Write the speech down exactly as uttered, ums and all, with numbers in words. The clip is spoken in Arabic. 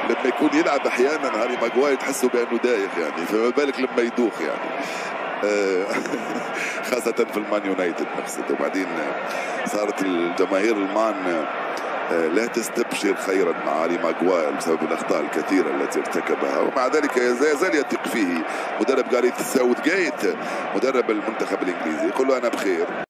لما يكون يلعب احيانا هاري ماجواير تحسه بانه دايخ يعني، فما بالك لما يدوخ يعني. خاصة في المان يونايتد نفسه. وبعدين صارت الجماهير المان لا تستبشر خيرا مع هاري ماجواير بسبب الاخطاء الكثيره التي ارتكبها، ومع ذلك لا يزال يثق فيه مدرب جاريث ساوث جيت مدرب المنتخب الانجليزي، يقول له انا بخير.